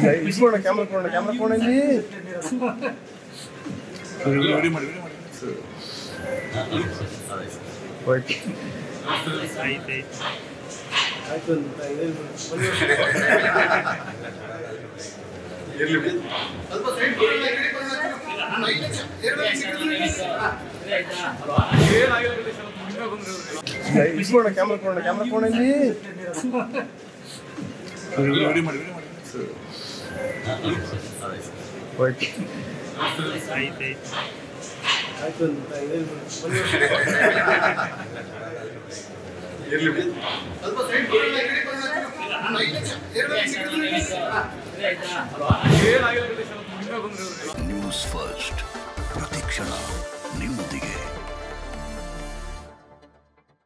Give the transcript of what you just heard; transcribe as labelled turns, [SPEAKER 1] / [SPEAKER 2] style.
[SPEAKER 1] ಇಸ್ಕೋಣ camera ಕೊಡೋಣ ಇಲ್ಲಿ ಆಯ್ತು ಇಸ್ಕೋಣ ಕ್ಯಾಮ್ರಾ ಕೊಡೋಣ ಇಲ್ಲಿ ಆಯ್ತು
[SPEAKER 2] ನ್ಯೂಸ್ ಫಸ್ಟ್ ಪ್ರತಿಕ್ಷಣ ನಿಮ್ಮೊಂದಿಗೆ.